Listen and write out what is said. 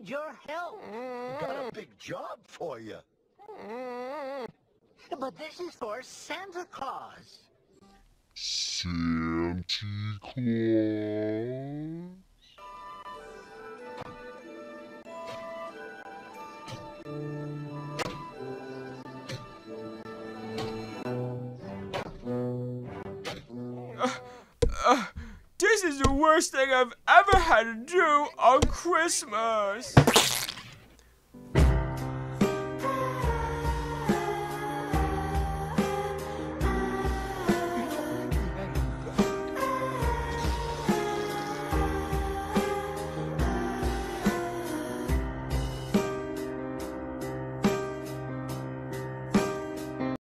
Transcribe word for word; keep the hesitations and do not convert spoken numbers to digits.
need your help. Got a big job for you. But this is for Santa Claus. Santa Claus? Uh, this is the worst thing I've ever had to do on Christmas.